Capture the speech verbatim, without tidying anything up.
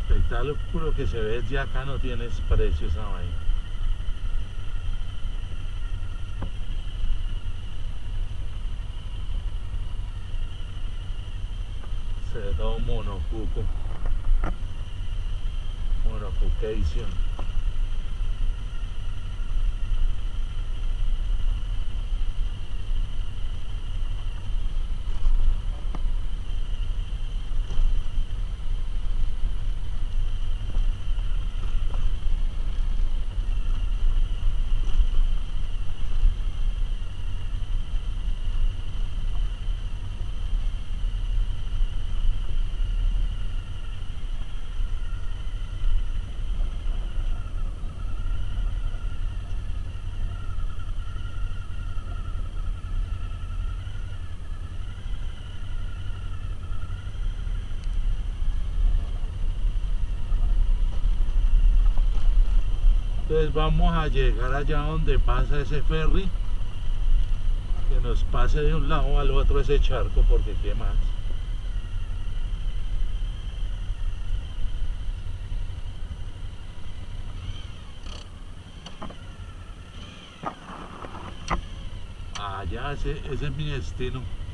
espectáculo que se ve desde acá no tiene precio esa vaina. Se ve todo monocuco. Monocucation. Entonces vamos a llegar allá donde pasa ese ferry, que nos pase de un lado al otro ese charco, porque qué más. Allá, ese, ese es mi destino.